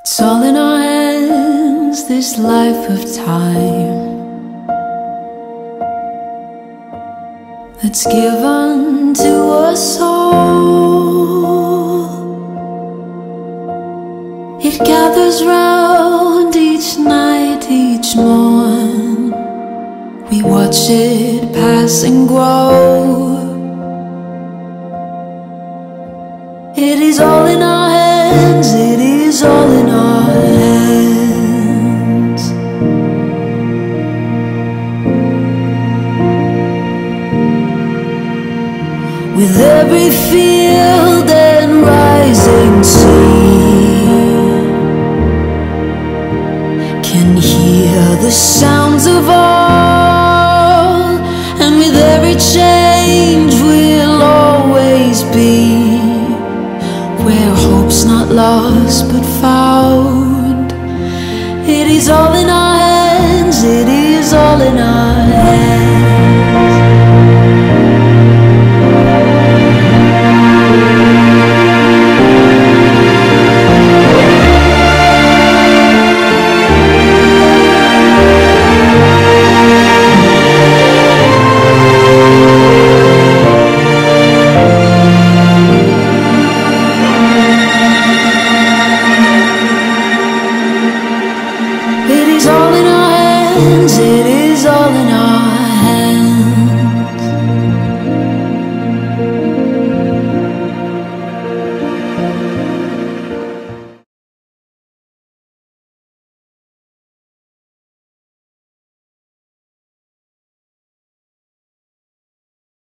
It's all in our hands, this life of time that's given to us all. It gathers round each night, each morn. We watch it pass and grow. It is all in our hands, it is all in our hands. With every field and rising sea, can hear the sounds of all, and with every change we'll always be where hope's not lost but found. It is all in our